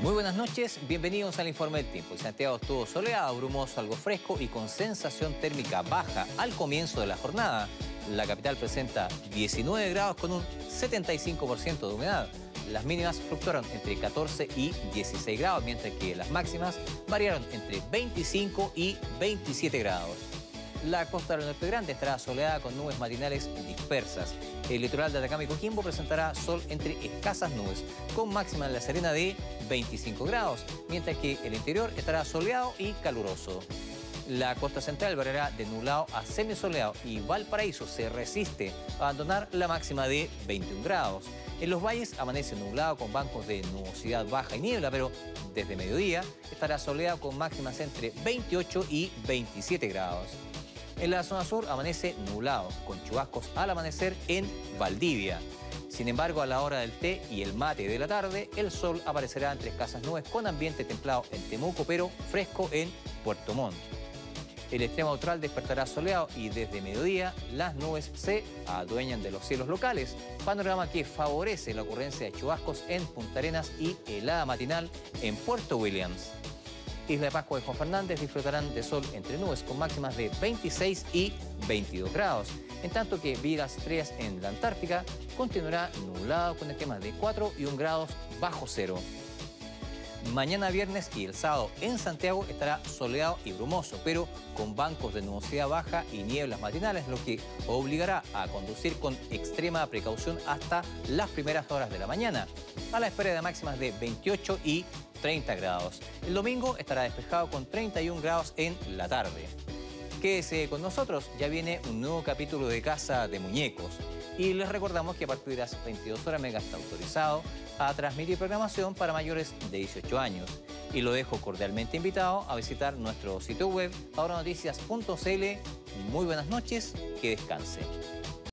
Muy buenas noches, bienvenidos al Informe del Tiempo. Santiago estuvo soleado, brumoso, algo fresco y con sensación térmica baja al comienzo de la jornada. La capital presenta 19 grados con un 75% de humedad. Las mínimas fluctuaron entre 14 y 16 grados, mientras que las máximas variaron entre 25 y 27 grados. La costa del Norte Grande estará soleada con nubes matinales dispersas. El litoral de Atacama y Coquimbo presentará sol entre escasas nubes, con máxima en La Serena de 25 grados, mientras que el interior estará soleado y caluroso. La costa central variará de nublado a semisoleado y Valparaíso se resiste a abandonar la máxima de 21 grados. En los valles amanece nublado con bancos de nubosidad baja y niebla, pero desde mediodía estará soleado con máximas entre 28 y 27 grados. En la zona sur amanece nublado, con chubascos al amanecer en Valdivia. Sin embargo, a la hora del té y el mate de la tarde, el sol aparecerá entre escasas nubes con ambiente templado en Temuco, pero fresco en Puerto Montt. El extremo austral despertará soleado y desde mediodía las nubes se adueñan de los cielos locales, panorama que favorece la ocurrencia de chubascos en Punta Arenas y helada matinal en Puerto Williams. Isla de Pascua y Juan Fernández disfrutarán de sol entre nubes con máximas de 26 y 22 grados, en tanto que Villa Las Estrellas en la Antártica continuará nublado con esquemas de 4 y 1 grados bajo cero. Mañana viernes y el sábado en Santiago estará soleado y brumoso, pero con bancos de nubosidad baja y nieblas matinales, lo que obligará a conducir con extrema precaución hasta las primeras horas de la mañana, a la espera de máximas de 28 y 30 grados. El domingo estará despejado con 31 grados en la tarde. Quédese con nosotros, ya viene un nuevo capítulo de Casa de Muñecos. Y les recordamos que a partir de las 22 horas Mega está autorizado a transmitir programación para mayores de 18 años. Y lo dejo cordialmente invitado a visitar nuestro sitio web ahora noticias.cl. Muy buenas noches, que descanse.